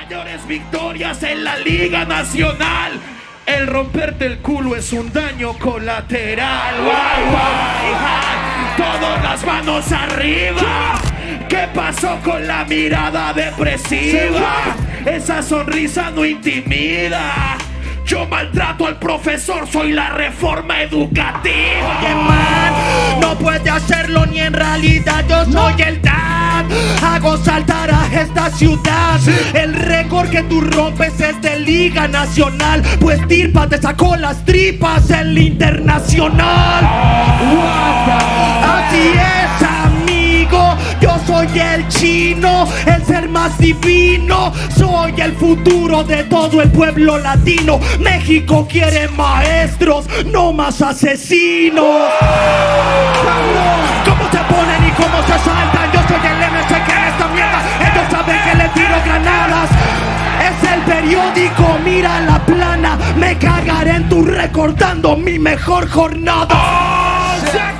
mayores victorias en la Liga Nacional. El romperte el culo es un daño colateral. Guay, guay, guay. Todas las manos arriba. ¿Qué pasó con la mirada depresiva? Esa sonrisa no intimida. Yo maltrato al profesor, soy la reforma educativa. Oye, man, no puede hacerlo ni en realidad. Yo soy el Dan. Hago saltar a esta ciudad. El récord que tú rompes es de Liga Nacional. Pues Tirpa te sacó las tripas en la internacional. Así es, amigo. Yo soy el chino, el ser más divino. Soy el futuro de todo el pueblo latino. México quiere maestros, no más asesinos. ¿Cómo se ponen y cómo se saltan? Yo soy el MSK en esta mierda. Ellos saben que le tiro granadas. Es el periódico, mira la plana. Me cagaré en tu recordando mi mejor jornada.